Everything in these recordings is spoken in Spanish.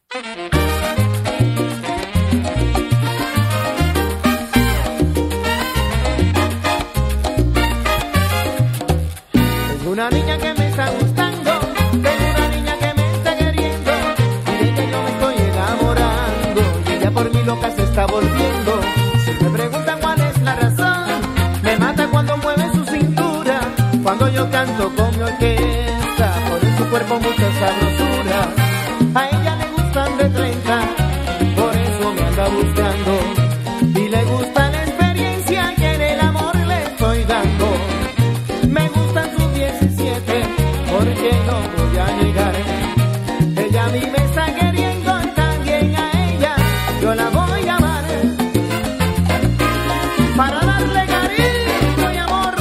Tengo una niña que me está gustando, tengo una niña que me está queriendo, y de ella yo me estoy enamorando, y ella por mí loca se está volviendo. Si me preguntan cuál es la razón, me mata cuando mueve su cintura, cuando yo canto con mi orquesta, por en su cuerpo mucha sabrosura. A ella le gustan de 30, por eso me anda buscando, y le gusta la experiencia que en el amor le estoy dando. Me gustan sus 17, porque no voy a negar. Ella a mí me está queriendo y también a ella yo la voy a amar. Para darle cariño y amor.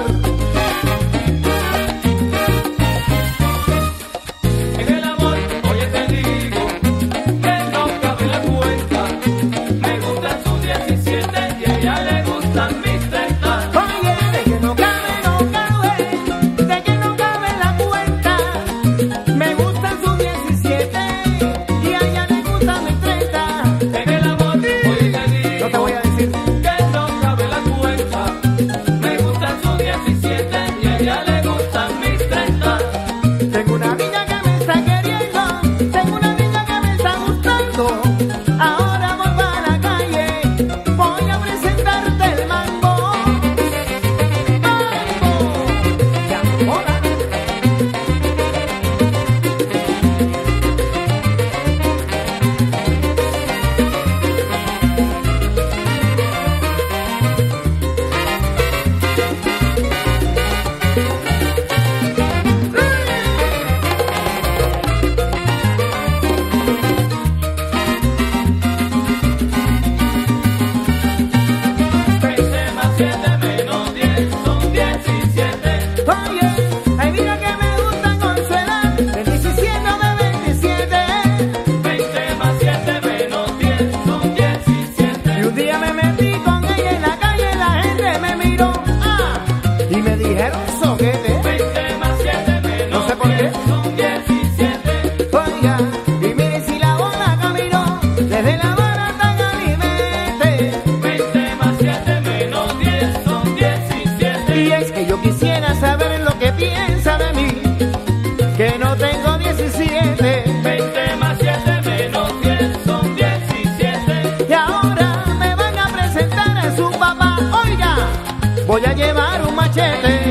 En el amor, oye te digo, que no cabe la cuenta. Me gustan sus 17 y a ella le gustan mis 30. Oye, de que no cabe, de que no cabe la cuenta. Me gustan sus 17 y a ella le gustan mis 30. En el amor, oye te digo, No te voy a decir. que no cabe la cuenta. Me gustan sus 17 y a ella le gustan mis 30. Tengo una niña que me está queriendo, tengo una niña que me está gustando. Ahora voy para la calle, voy a presentarte el mambo. Mambo, ya, hola. Veinte más 7 menos 10 son 17. Oye, hay niñas que me gustan con su edad, de 17 o de 27. 20 más 7 menos 10 son 17. Y un día me metí con ella en la calle, la gente me miró, y me dijeron soquete. 20 más 7 menos No sé por qué. 10 son 17. Oiga, y mire si la bola caminó desde La Habana hasta Galimete. 20 más 7 menos 10 son 17. Y es que yo quisiera saber lo que piensa de mí, que no tengo 17. 20 más 7 menos 10 son 17. Y ahora me van a presentar a su papá. Oiga, voy a llevar un machete.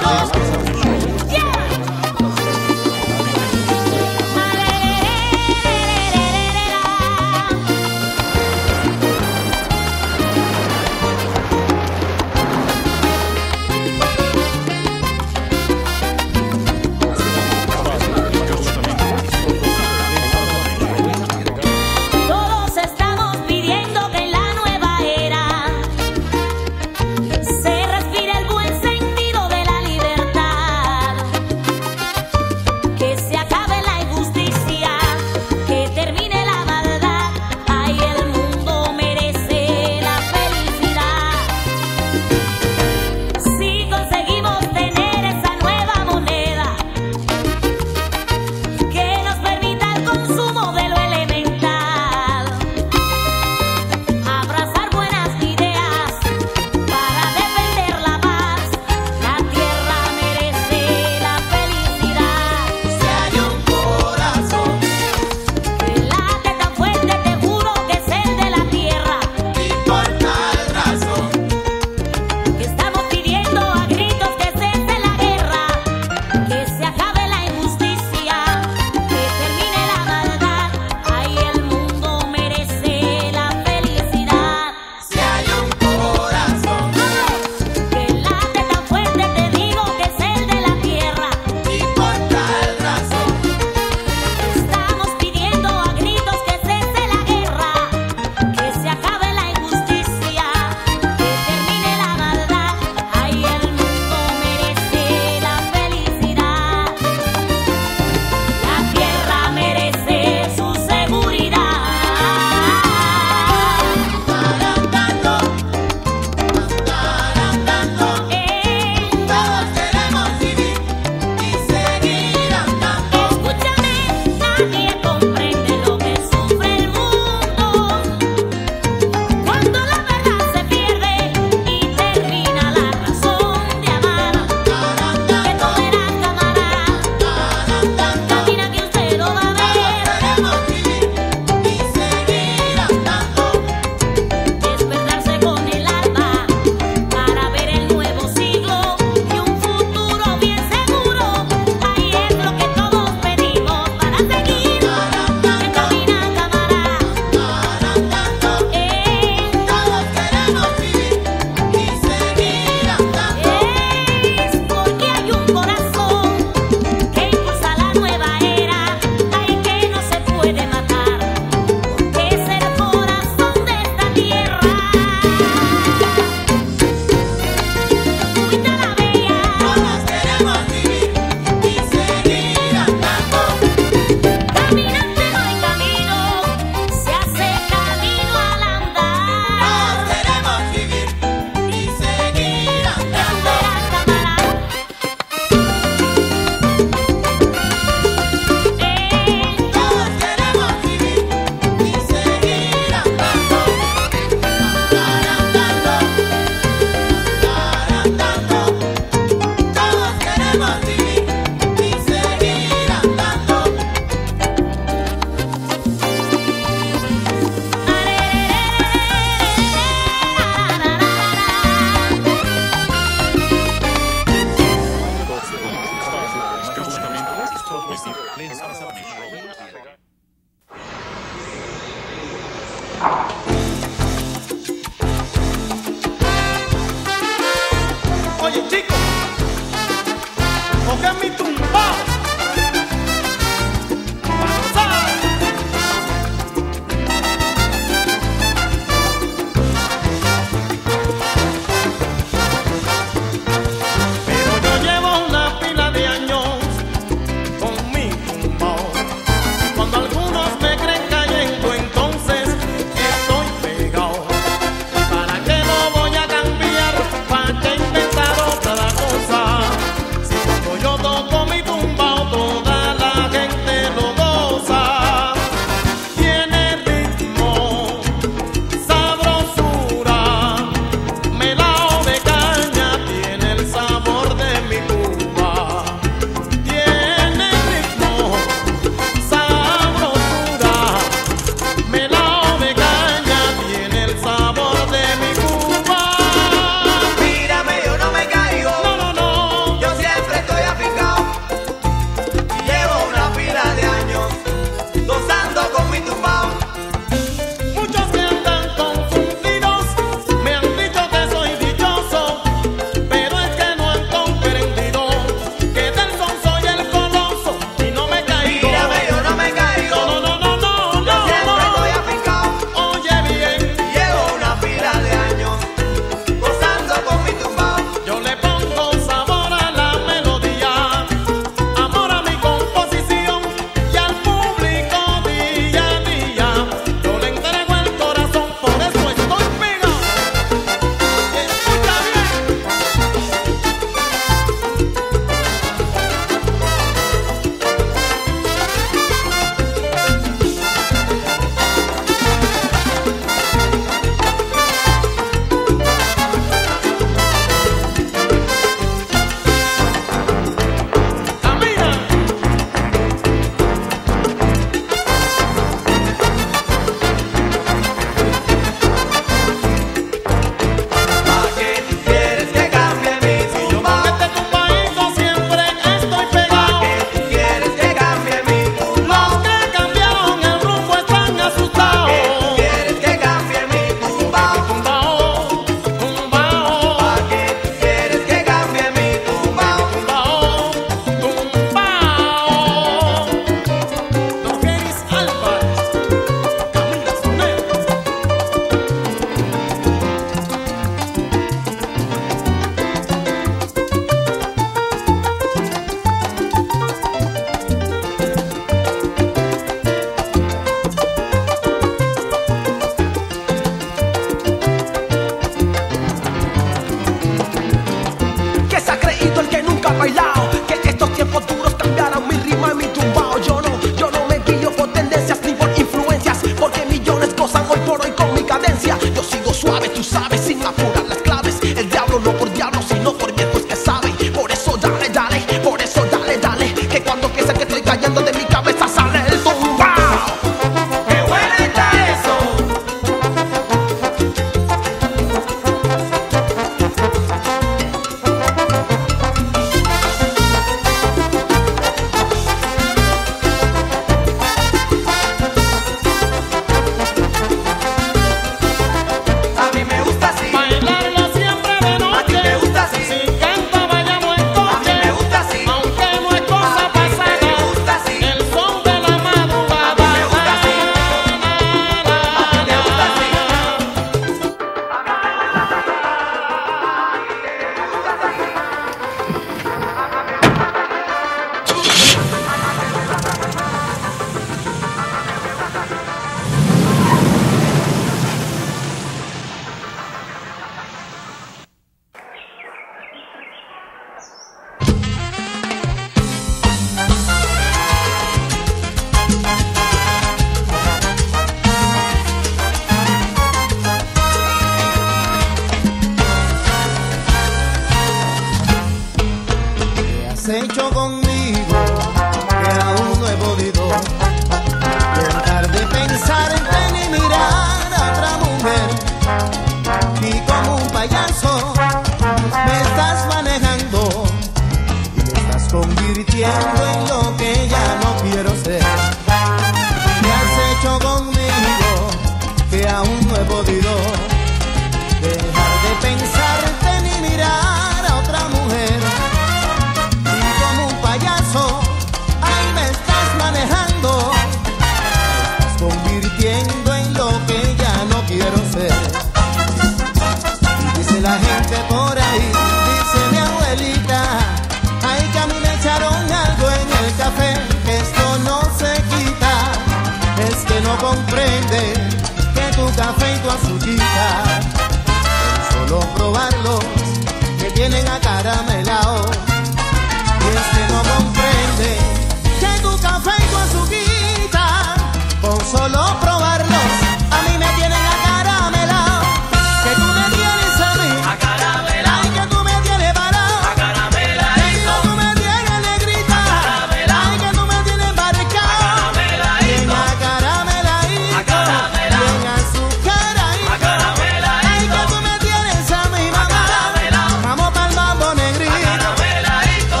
no comprende que tu café y tu azuquita, con solo probarlos, me tienen acaramelao. Y es que no comprende que tu café y tu azuquita, con solo probarlos, a mí me tienen acaramelao. Que tú me tienes a mí acaramelao, ay, que tú me tienes parado acarameladito, que tú me tienes negrita acaramelao, ay, que tú me tienes barricado bien acarameladito, bien azucaradito acarameladito, ay, que tú me tienes a mí mamá, vamos pa'l mambo negrito acarameladito.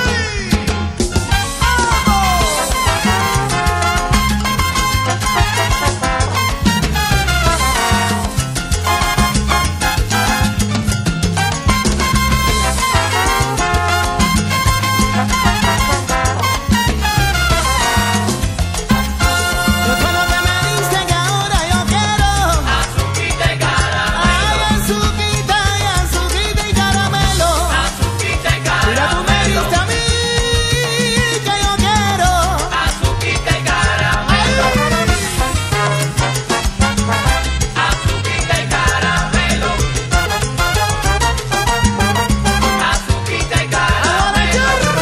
¿Qué fue lo que me diste que ahora yo quiero? Azuquita y caramelo, Ay, azuquita y caramelo. azuquita y Mira, tú me caramelo, diste a mí que yo quiero. azuquita y caramelo, azuquita y caramelo, azuquita y caramelo,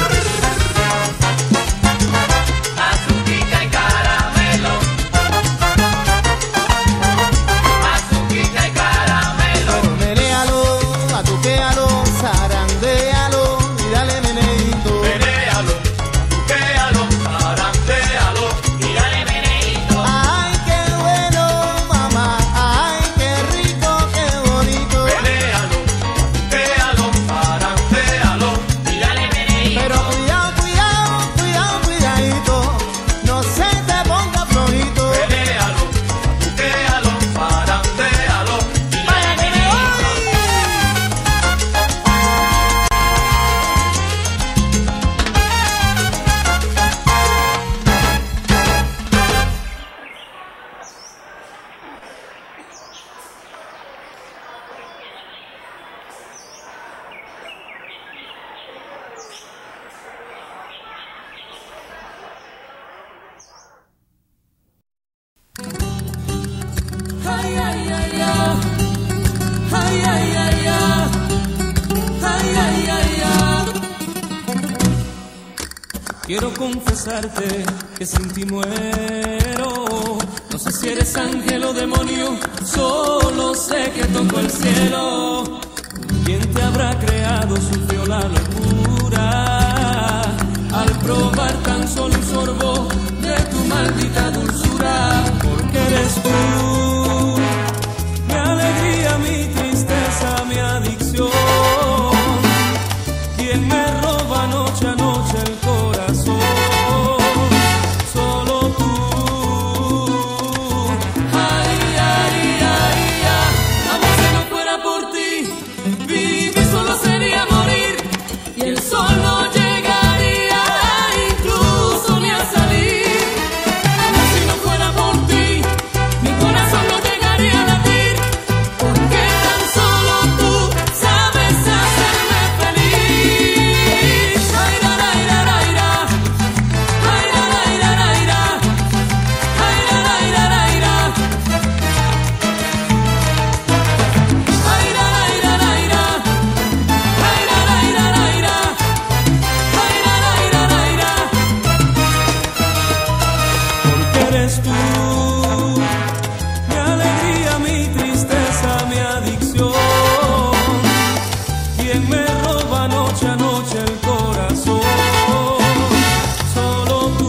azuquita y caramelo, azuquita y caramelo. Pero menéalo, atuquéalo, zarandéalo y dale meneíto. Menéalo, atuquéalo, zarandealo y dale meneíto. Ay, qué bueno, mamá. Ay, qué rico, qué bonito. Menéalo, atuquéalo, zarandealo y dale meneíto. Pero cuidado, cuidado, cuidado, cuidadito. No se te ponga flojito. Menéalo, atuquéalo, zarandealo y dale Vaya que me meneíto. voy. Ay, ay, ay, ay. Ay, ay, ay, ay. Ay, ay, ay, ay. Quiero confesarte que sin ti muero. No sé si eres ángel o demonio, solo sé que toco el cielo. ¿Quién te habrá creado? Sufrió la locura al probar tan solo un sorbo de tu maldita dulzura. Porque eres tú mi alegría, mi tristeza, mi adicción. Quien me roba noche a noche el corazón. Solo tú. Ay, ay, ay, ay. Amor, si no fuera por ti, vivir solo sería morir. Y el sol no llegaría incluso ni a salir. Amor, si no fuera por ti, mi corazón no llegaría a latir. Porque tan solo tú sabes hacerme feliz. Ay, ra, ra, ra, ra, ra. Ay, ra, ra, ra, ra, ra. Ay, ra, ra, ra, ra, ra. Ay, ra, ra, ra, ra, ra. Ay, ra, ra, ra, ra, ra. Ay, ra, ra, ra, ra, ra. Porque eres tú mi alegría, mi tristeza, mi adicción. Quien me roba noche a noche el corazón. Solo tú.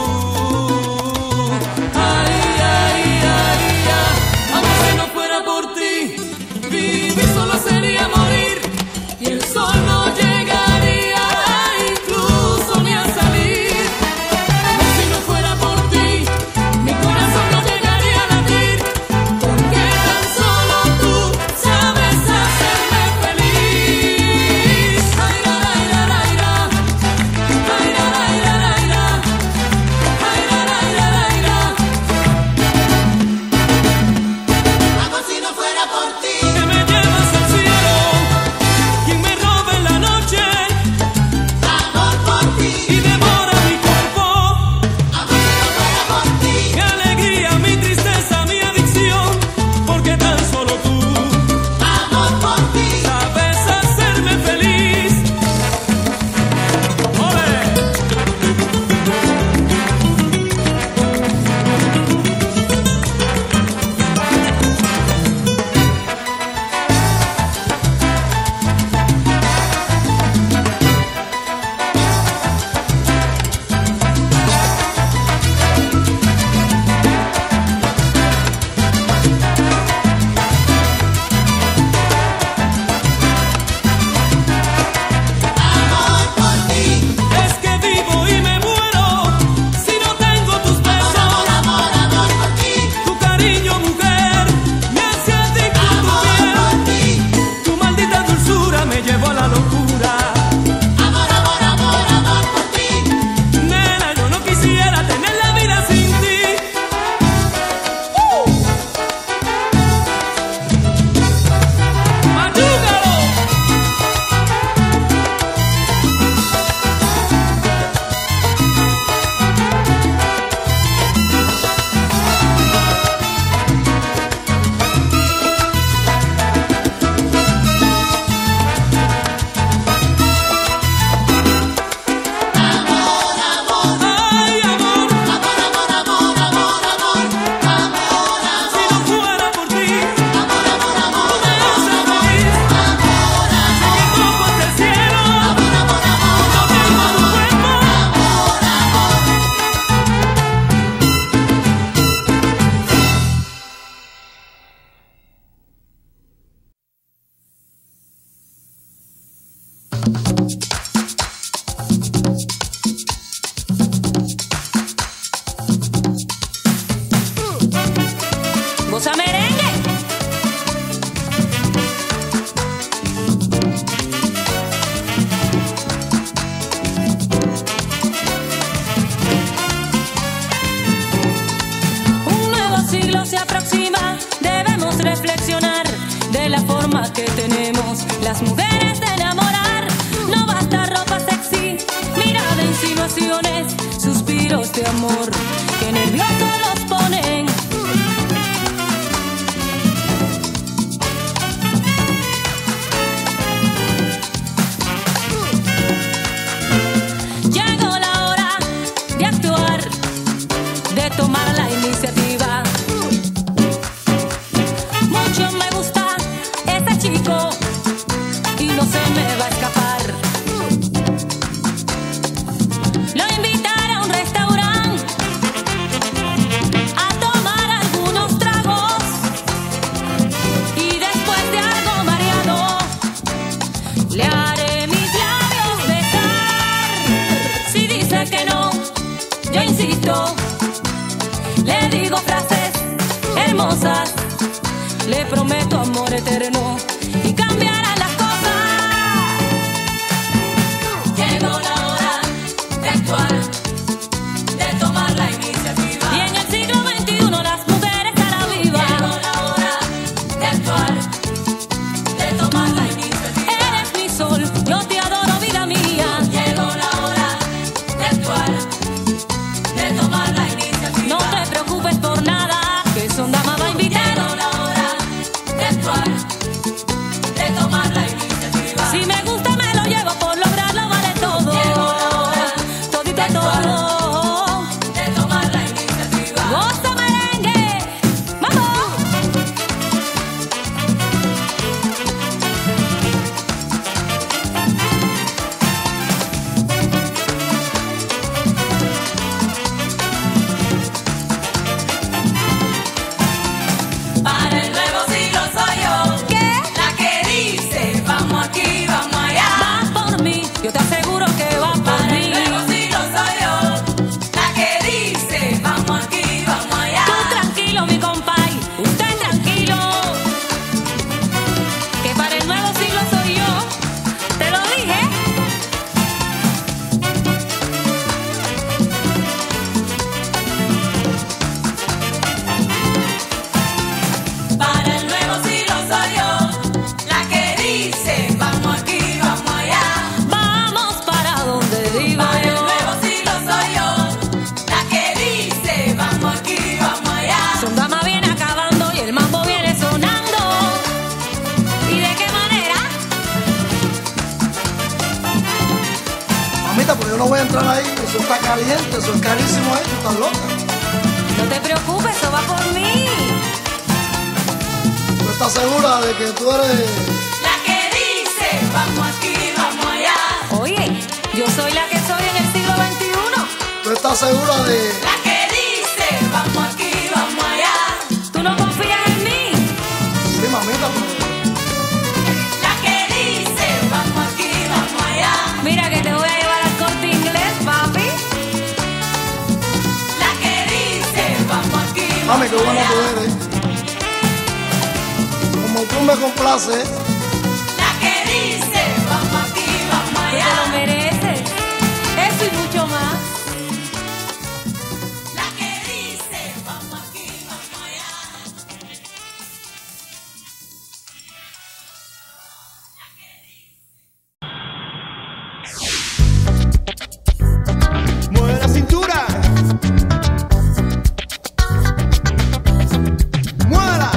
Ay, ay, ay, ay. Amor, si no fuera por ti, vivir solo sería morir. Y el sol no llegaría incluso ni a salir. Amor, si no fuera por ti, mi corazón no llegaría goza merengue. Un nuevo siglo se aproxima, debemos reflexionar de la forma que tenemos las mujeres de enamorar. No basta ropa sexy, mirada, insinuaciones, suspiros de amor que nerviosos los ponen. Llegó la hora de actuar, de tomar la iniciativa. Mucho me gusta ese chico y no se me va a escapar. Lo invitaré a un restaurante a tomar algunos tragos y después de algo mareado le haré mis labios besar. Si dice que no, yo insisto, le digo frases hermosas, le prometo amor eterno y cambiará las cosas. Llegó la hora de actuar, de tomar la iniciativa. Y en el siglo XXI las mujeres a la viva. Llegó la hora de actuar, de tomar la iniciativa. Eres mi sol, yo te adoro, vida mía. Llegó la hora de actuar, de tomar la iniciativa. No te preocupes por nada, que son damas va a invitar. Llegó la hora de actuar, de tomar la iniciativa. Si me gusta me lo llevo, por lograrlo vale todo. Llegó la hora todito de todo, de tomar la iniciativa. Goza merengue, vamos. Para el nuevo siglo soy yo. ¿Qué? La que dice, vamos aquí, vamos allá. Va por mí, yo te aseguro que va por Para mí. el nuevo siglo soy yo, la que dice, vamos aquí, vamos allá. Tú tranquilo, mi compay, usted tranquilo, que para el nuevo siglo soy yo, te lo dije. Para el nuevo siglo soy yo, la que dice, vamos aquí, vamos allá. Vamos para donde digo Para el yo. nuevo siglo soy yo, la que dice, vamos aquí, vamos allá. Son damas viene acabando y el mambo viene sonando. ¿Y de qué manera? Mamita, pero yo no voy a entrar ahí, eso está caliente, eso es carísimo ahí, tú estás loca. No te preocupes, eso va por mí. ¿Tú estás segura de que tú eres? La que dice, vamos aquí, vamos allá. Oye, yo soy la que soy en el siglo XXI. ¿Tú estás segura de? La que dice, vamos aquí, vamos allá. ¿Tú no confías en mí? Sí, mamita, pero La que dice, vamos aquí, vamos allá. Mira que te voy a llevar al Corte Inglés, papi. La que dice, vamos aquí, vamos mami, qué buena allá. tú eres. Como tú me complaces, La que dice, vamos aquí, vamos Tú te lo allá. mereces. Eso y mucho más. La que dice, vamos aquí, vamos allá. Mueve la cintura. Muévela.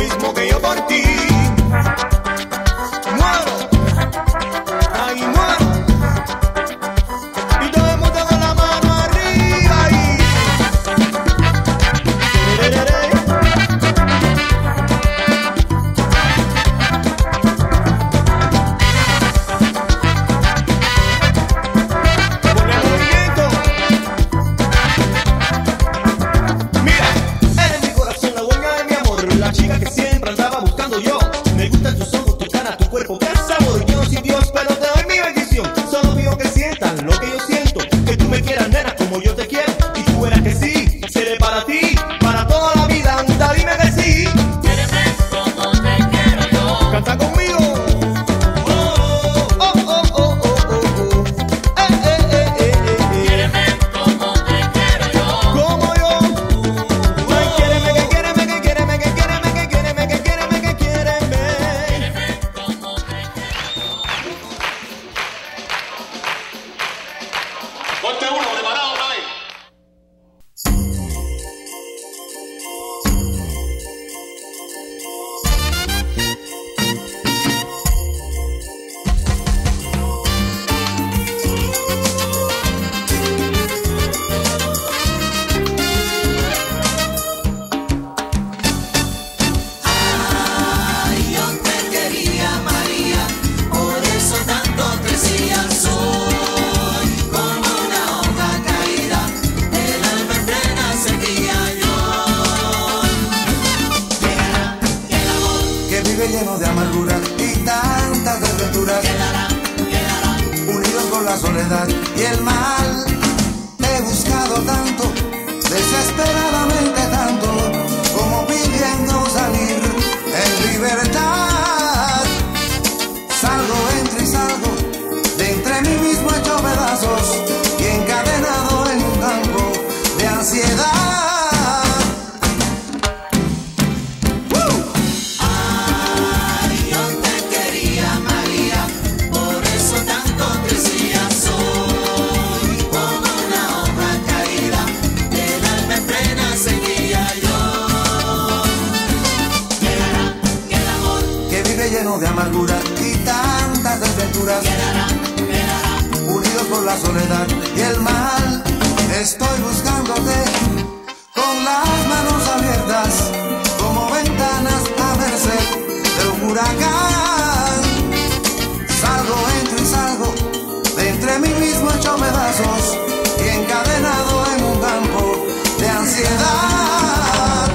mismo que yo por ti. Muero, ay muero. Y todo el mundo con la mano arriba y pon el movimiento. Mira, eres mi corazón, la dueña de mi amor, la chica que siempre andaba buscando yo. Me gustan tus ojos, tu cara, tu cuerpo, qué sabor. Yo no soy Dios, pero te doy mi bendición. Solo pido que sientan lo que yo siento, que tú me quieras, nena, como yo te quiero. Y tú verás que sí, seré para ti, para toda la vida. Anda, dime que sí. Quiereme como te quiero yo. Canta conmigo. Oh, oh, oh, oh, oh, oh, oh. Quiereme como te quiero yo. Como yo. Ay, quiéreme, que quiéreme, que quiéreme, que quiéreme, que quiéreme, que quiéreme, que quiéreme. Como te quiero. Ponte uno, preparado, Nai. Ay, yo te quería, María, por eso tanto crecía. Soy como una hoja caída, el alma en plena sequía. Yo quedará, que el amor que vive lleno de amargura y tantas desventuras, quedará, unidos con la soledad y el mal. He buscado tanto, desesperadamente tanto, como pidiendo salir en libertad. Salgo, entro y salgo, de entre mí mismo hecho pedazos y encadenado en un campo de ansiedad. ay, yo te quería, María, por eso tanto crecía. Soy como una hoja caída, el alma en plena sequía. Yo quedará, que el amor Que vive lleno de amargura y tantas desventuras, unidos por la soledad y el mal. Estoy buscándote con las manos abiertas, como ventanas a merced de un huracán. Salgo, entro y salgo, de entre mí mismo hecho pedazos y encadenado en un campo de ansiedad.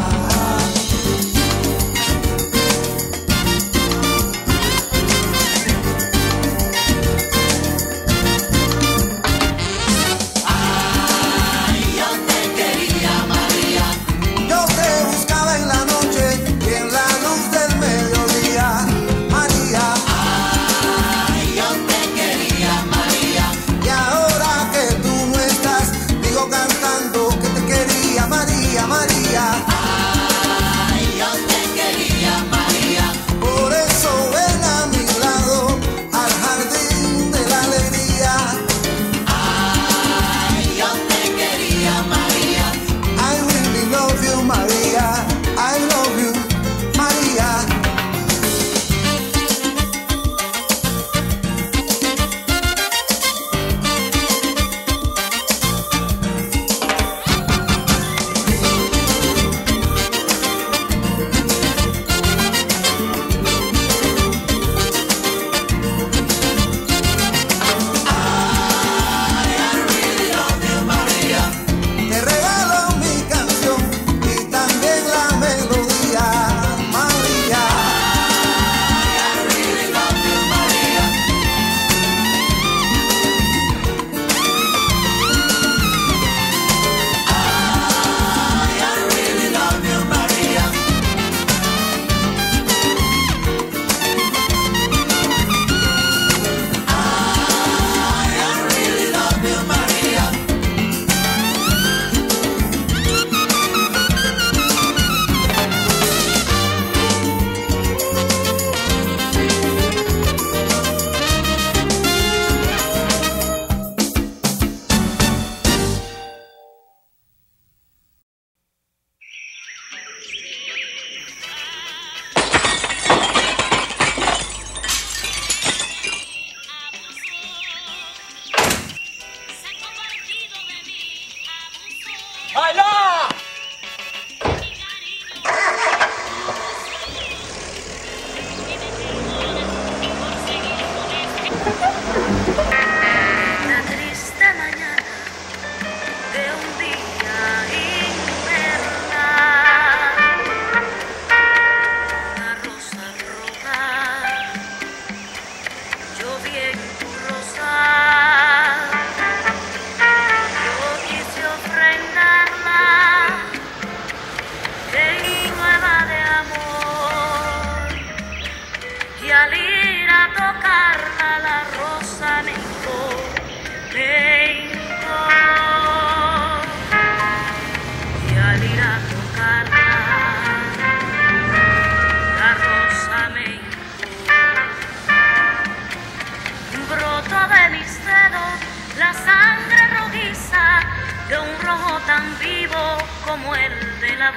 ay, yo te quería, María, Yo te buscaba en la noche y en la luz del mediodía, María. ay, yo te quería, María, Y ahora que tú no estás, digo cantando que te quería, María, María. ay, yo te quería, María. Por eso ven a mi lado al jardín de la alegría. Ay, yo te quería, María. I really love you, María. I love you, María.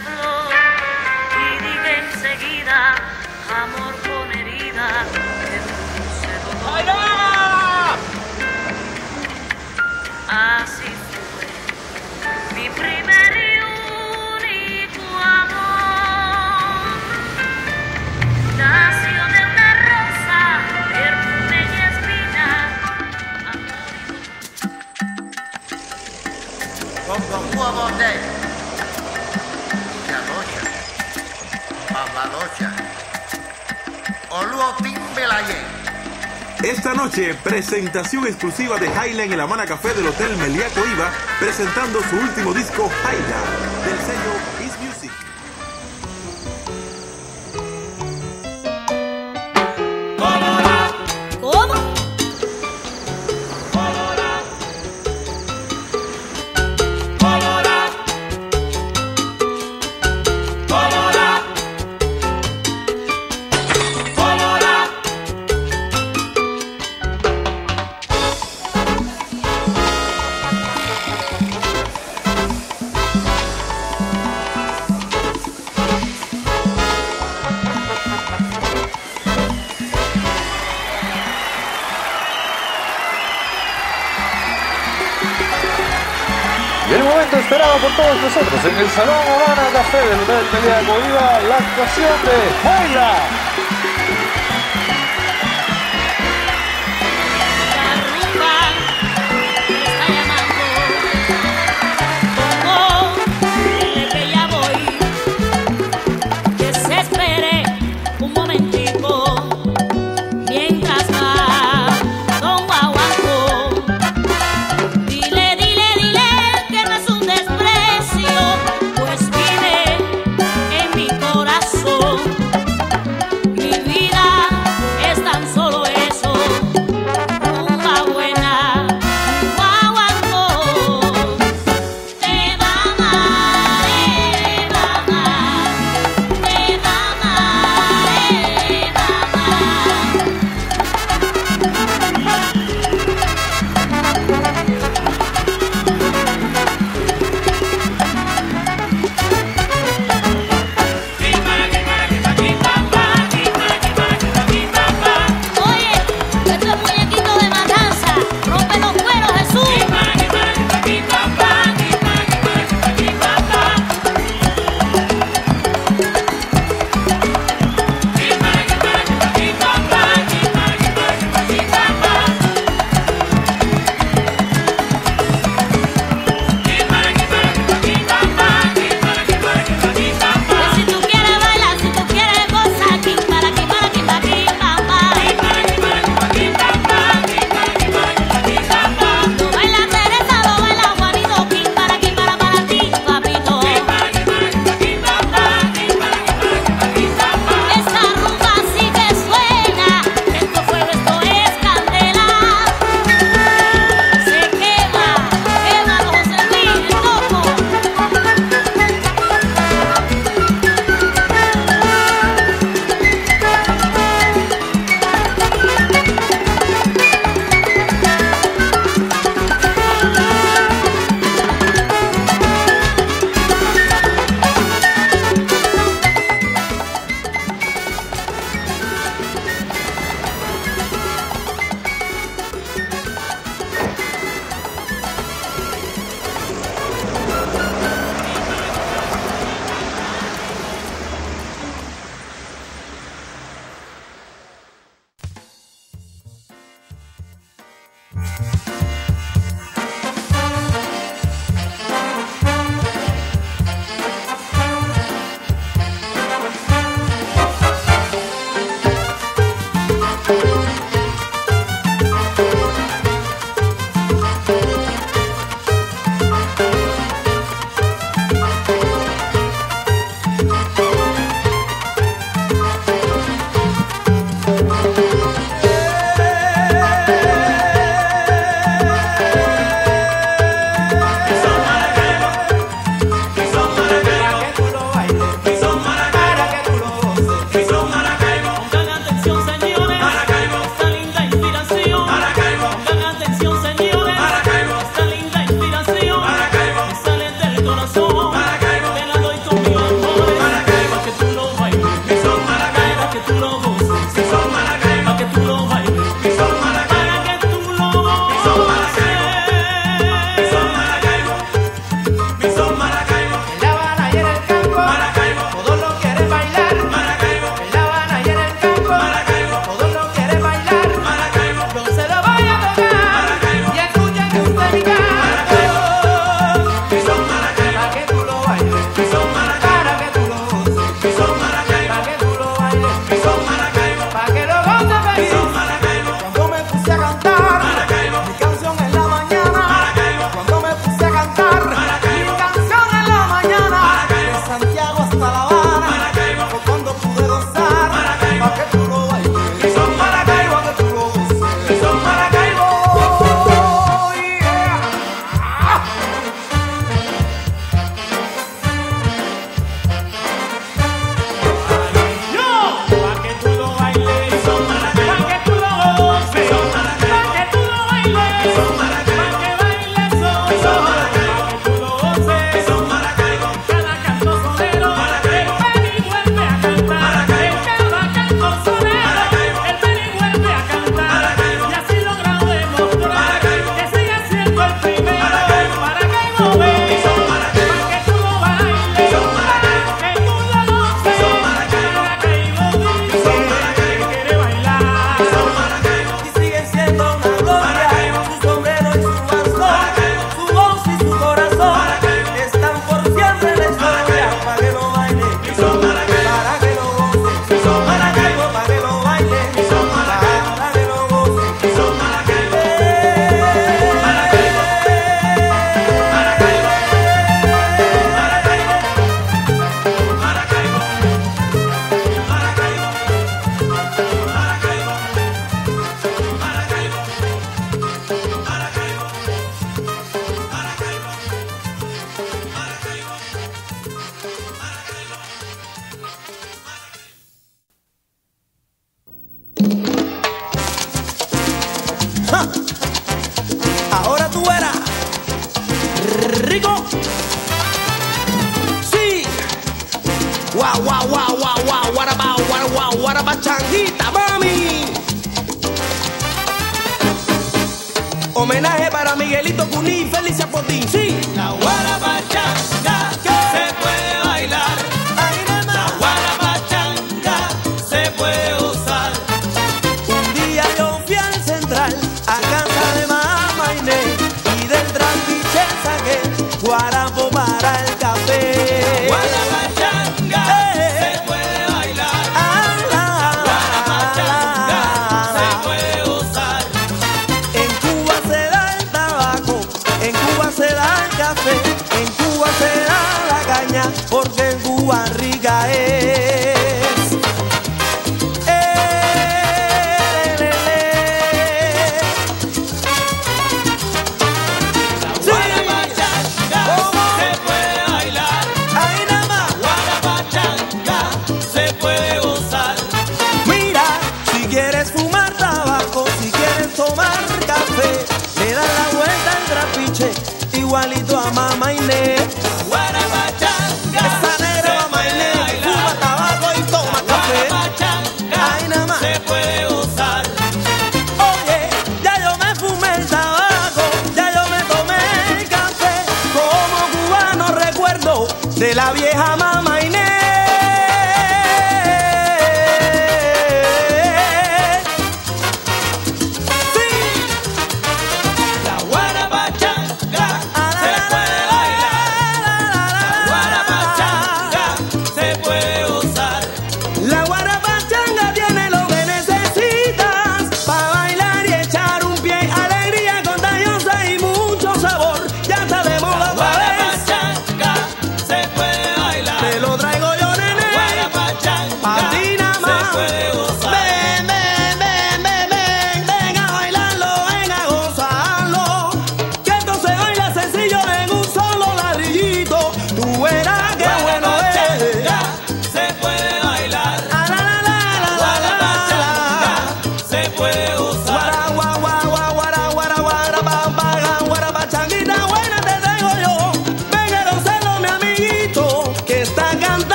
flor y dije enseguida, amor con herida, que dulce dolor. Así fue mi primer y único amor. Nació de una rosa, perfume y espina, amor Con huevo de Yanocha, Pavlanocha, Oluo Timbelaye. Esta noche, presentación exclusiva de Jaila en el Habana Café del Hotel Meliá Coiba, presentando su último disco, Jaila, del sello His Music. ¿Cómo? Y el momento esperado por todos nosotros en el Salón Habana Café del Hotel Meliá Coiba, la actuación de Jaila. ¡Ja! Ahora tú verás. Rico. Sí. Guau, guau, guau, guau, guau, guarabao, guau, guau, guarabachanguita, mami. Homenaje para Miguelito Cuní y Felicia Potín. Sí. La guarabachanga se puede bailar. La guarabachanga se puede gozar. Un día yo fui al central a casa de mamá Inés y del trapiche saqué guarapo para el café. Guarabachanga se puede bailar. Guarabachanga se puede gozar. En Cuba se da el tabaco, en Cuba se da el café, en Cuba se da la caña, porque en Cuba rica es. Igualito a mamá Inés. Guarabachanga esa negra mamá Inés fuma tabaco y toma café. Ay, nada más se puede gozar. Oye, ya yo me fumé el tabaco, ya yo me tomé el café. Como cubano recuerdo de la vieja mamá Inés.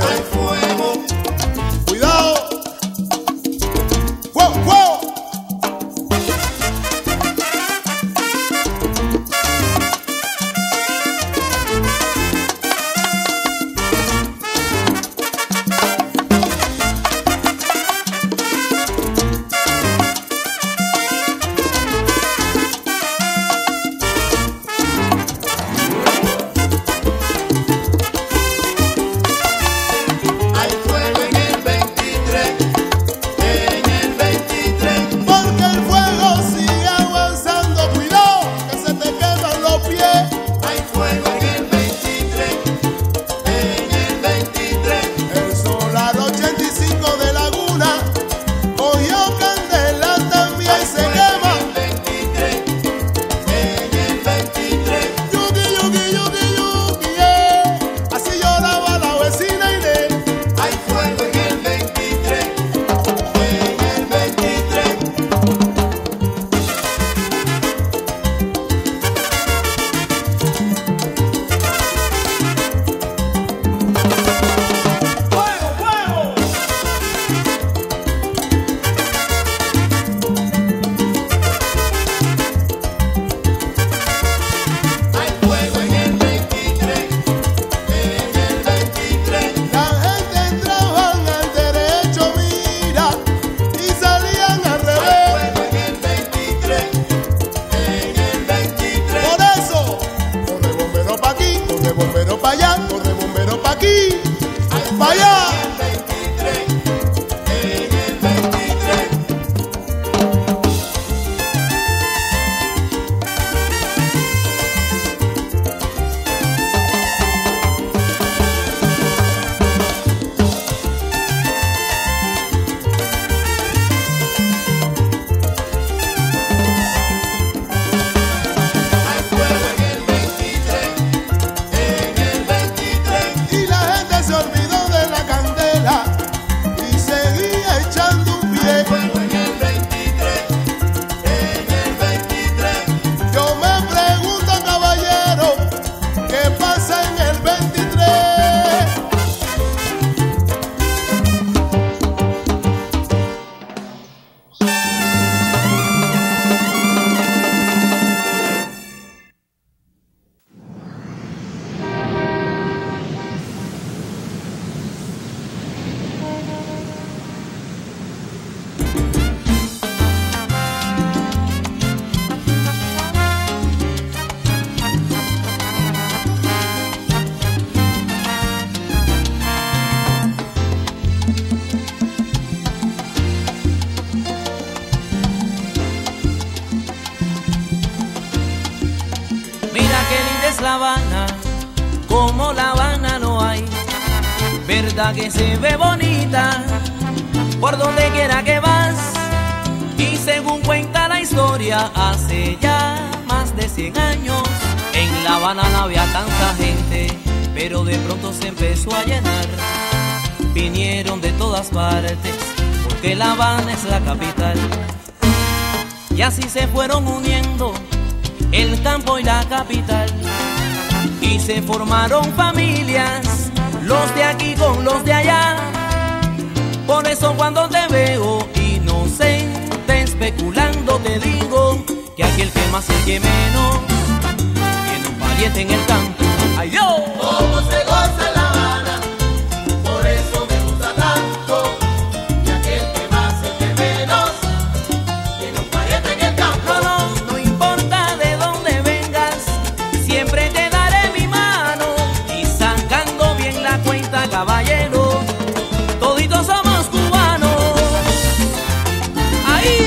Hay fuego. Cuidado. ¡Fuego, fuego! La Habana, como La Habana no hay, verdad que se ve bonita por donde quiera que vas. Y según cuenta la historia, hace ya más de 100 años en La Habana no había tanta gente, pero de pronto se empezó a llenar. Vinieron de todas partes porque La Habana es la capital, y así se fueron uniendo el campo y la capital, y se formaron familias, los de aquí con los de allá. Por eso cuando te veo inocente especulando, te digo que aquel que más y el que menos tiene un pariente en el campo. ¡Ay Dios! ¿Cómo se goza en La Habana? Por eso me gusta tanto. Y aquel que más y el que menos tiene un pariente en el campo. No importa de dónde vengas, siempre te daré mi mano. Y sacando bien la cuenta, caballero, toditos somos cubanos. ¡Ahí!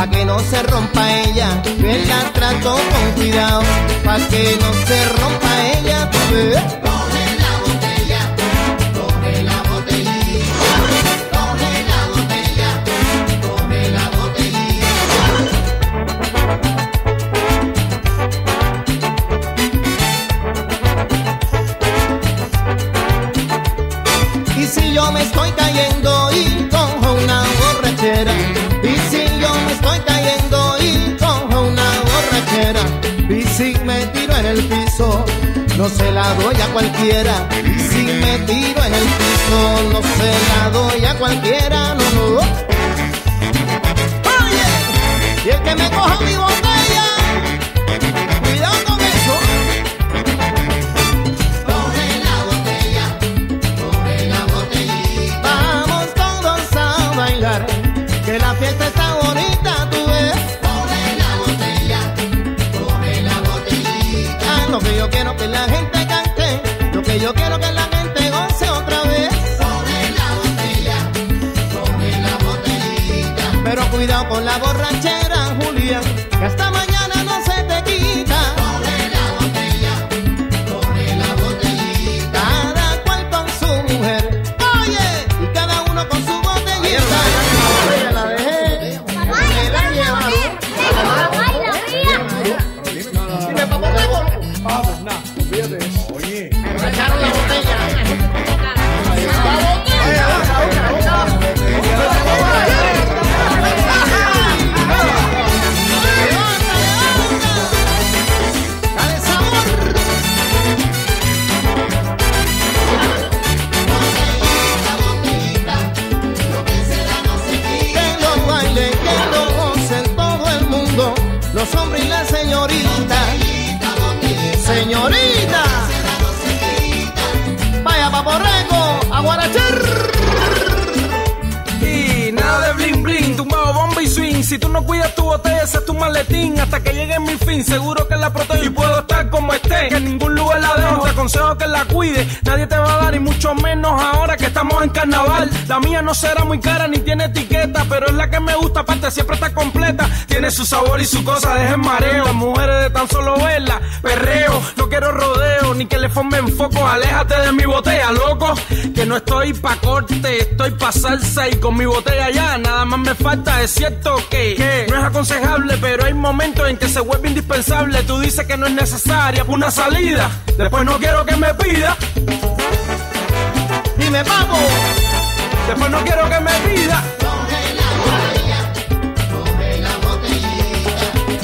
pa' que no se rompa ella, que la trato con cuidado, pa' que no se rompa ella, tú ves. Coge la botella, coge la botellita, coge la botella, coge la botellita. Y si yo me estoy cayendo y cojo una borrachera, y si yo me estoy cayendo y cojo una borrachera, y si me tiro en el piso, no se la doy a cualquiera. Y si me tiro en el piso, no se la doy a cualquiera, no, no. Oye, y el que me coja mi botella, cuidado con eso. coge la botella, coge la botellita. Vamos todos a bailar, que la fiesta está bonita, tú ves. Coge la botella, coge la botellita. Ah, lo que yo quiero que la gente cante, lo que yo quiero que la gente goce otra vez. Coge la botella, coge la botellita. Pero cuidado con la borrachera, Julián, que hasta mañana no se te quita. Coge la botella, coge la botellita. Cada cual con su mujer, oye, y cada uno con su botellita. La dejé, me la llevaron. Dime, papá, Oye. me echaron la botella. Dale sabor. La botellita, lo que se da no se quita. Que lo baile, que lo gocen todo el mundo, los hombres y las señoritas. Señorita, vaya paporreco, a guarachar. Y nada de bling bling, tumbado, bomba y swing. Si tú no cuidas tu botella, ese es tu maletín. Hasta que llegue mi fin, seguro que la protejo y puedo estar como esté, que en ningún lugar la dejo. Te aconsejo que la cuide, nadie te va a dar, y mucho menos ahora que estamos en carnaval. La mía no será muy cara ni tiene etiqueta, pero es la que me gusta, aparte siempre está completa. Tiene su sabor y su cosa, deja el mareo. Las mujeres de tan solo verla, perreo. No quiero rodeo, ni que le formen foco. Aléjate de mi botella, loco, que no estoy pa' corte, estoy pa' salsa. Y con mi botella ya nada más me falta. Es cierto que no es aconsejable, pero hay momentos en que se vuelve indispensable. Tú dices que no es necesaria una salida, después no quiero que me pida. Dime, papo, después no quiero que me pida. Coge la botella, coge la botellita.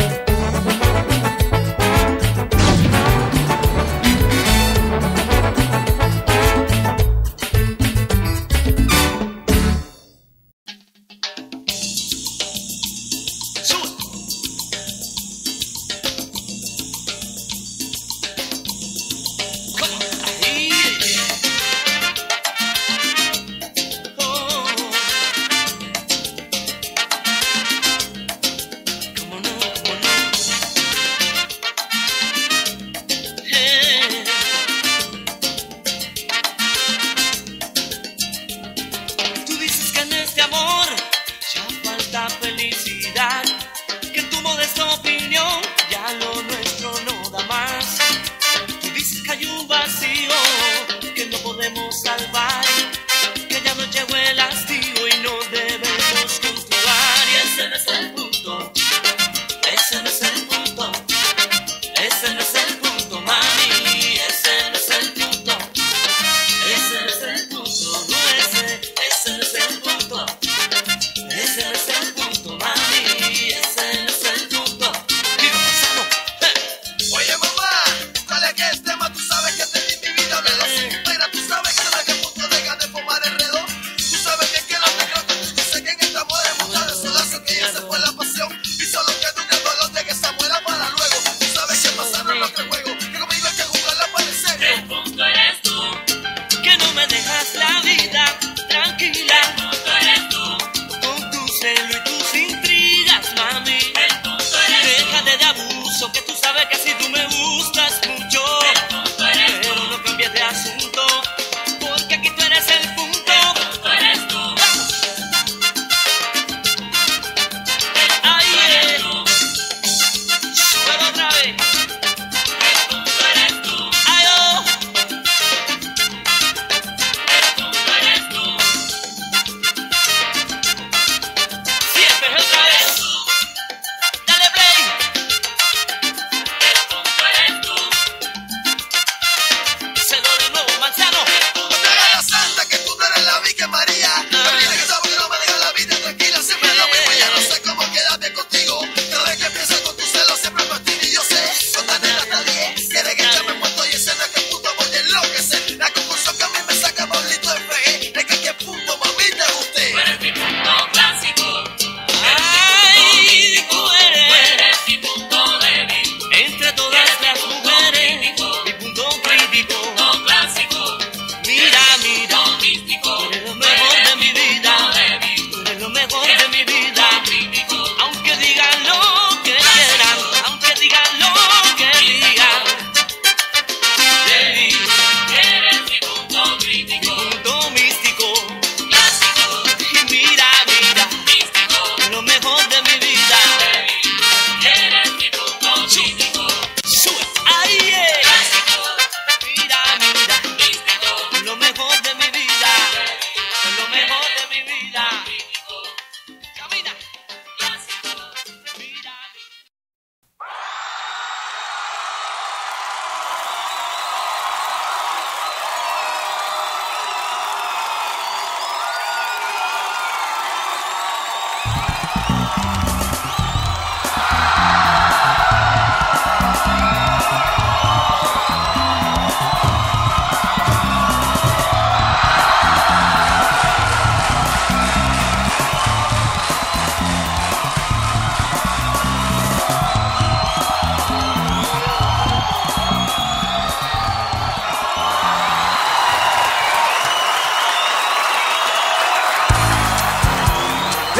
Tú dices que en este amor ya falta felicidad, que en tu modesta opinión ya lo nuestro no da más. Tú dices que hay un vacío que no podemos salvar, que ya nos llegó el hastío y no debemos continuar. Y ese no es el punto, ese no es el punto, ese no es el punto, mami, ese no es el punto, ese no es el punto, no ese no es el punto, ese no es el punto, mami, ese no es el punto. Digo, pasamos. Oye, mamá, sale que este tema, tú sabes que te di mi vida, me lo supera, tú sabes que no hay punto de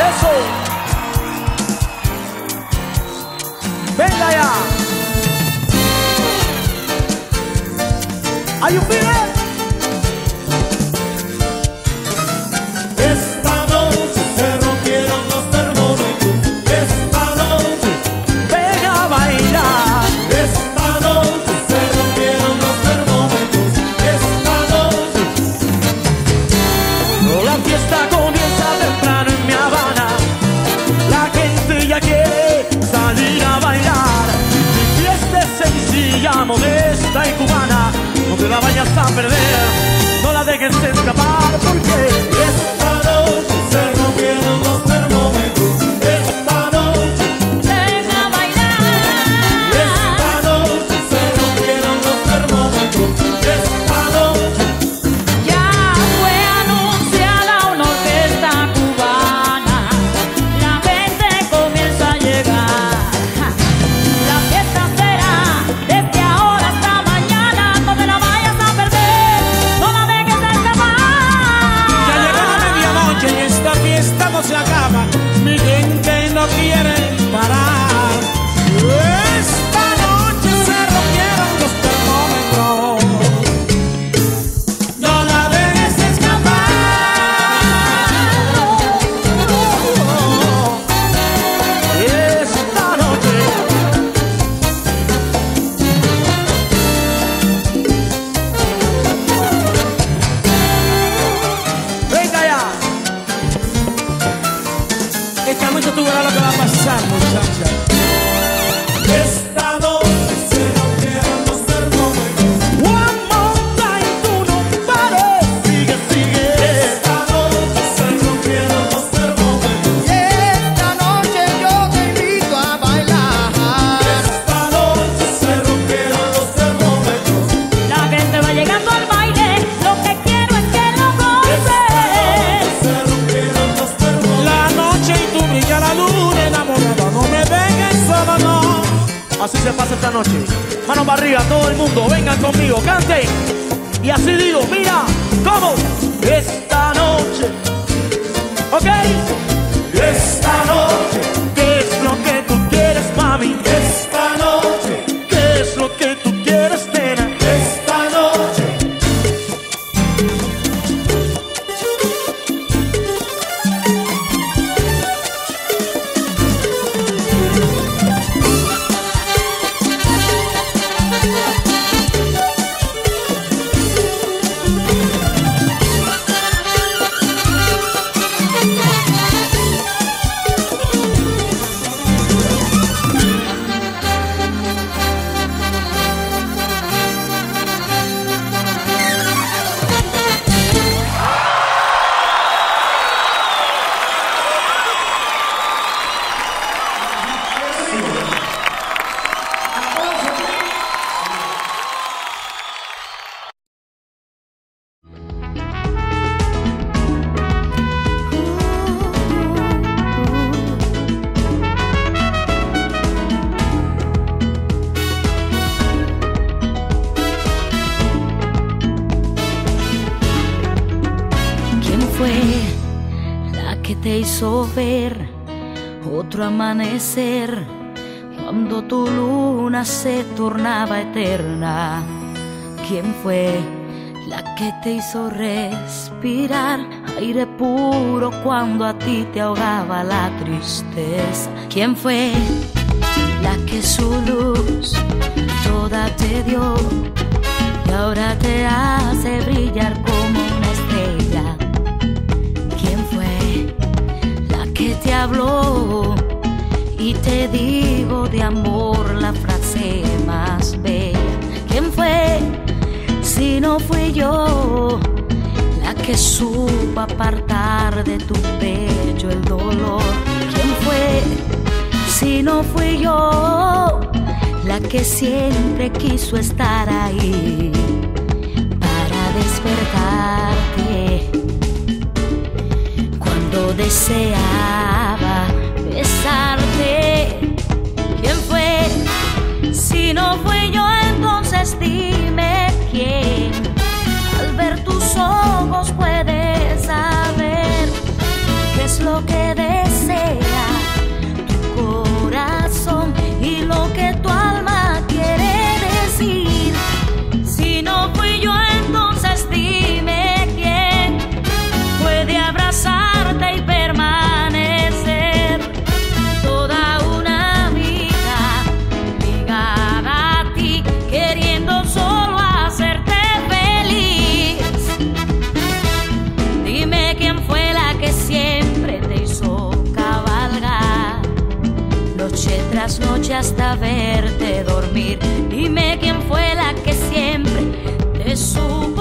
Eso. Venga ya. Hay un video. Esta noche se rompieron los termómetros. Esta noche venga a bailar. Esta noche se rompieron los termómetros. Esta noche la fiesta comienza temprano en mi Habana. La gente ya quiere salir a bailar. Mi fiesta es sencilla, modesta y cubana. No te la vayas a perder, no la dejes escapar, porque esta noche se rompieron los termómetros. Esta noche venga a bailar. Esta noche se rompieron los termómetros. Esta noche Ya fue anunciada una orquesta cubana. La gente comienza a llegar. La fiesta será desde ahora hasta mañana. No te la vayas a perder, no la dejes escapar. ya llegó la medianoche y esta fiesta no se acaba. Mi gente no quiere parar. Esta noche se rompieron los termómetros. no la dejes escapar. Esta noche venga ya. Esta noche tú verás lo que va a pasar, muchacha. Esta noche se rompieron los termómetros. One more time, tú no pares. Sigue, sigue. Esta noche se rompieron los termómetros. Esta noche yo te invito a bailar. Esta noche se rompieron los termómetros. La gente va llegando al baile. Lo que quiero es que lo goces. Se rompieron los termómetros. La noche y tú brilla la luna enamorada. No me dejes solo, no. Así se pasa esta noche. Manos para arriba, todo el mundo, vengan conmigo, canten. Y así digo, mira, ¿cómo? Esta noche, ¿ok? Esta noche, ¿Qué es lo que tú quieres, mami? esta noche, ¿Qué es lo que tú quieres, nena? esta noche. te hizo ver otro amanecer cuando tu luna se tornaba eterna. ¿Quién fue la que te hizo respirar aire puro cuando a ti te ahogaba la tristeza? ¿Quién fue la que su luz toda te dio y ahora te hace brillar como una estrella? ¿Quién fue la que te habló y te dijo de amor la frase más bella? ¿Quién fue si no fui yo la que supo apartar de tu pecho el dolor? ¿Quién fue si no fui yo la que siempre quiso estar ahí para despertarte cuando deseaba besarte? ¿Quién fue si no fui yo? Entonces dime quién. Al ver tus ojos puedes saber qué es lo que deseas. hasta verte dormir. Dime quién fue la que siempre te supo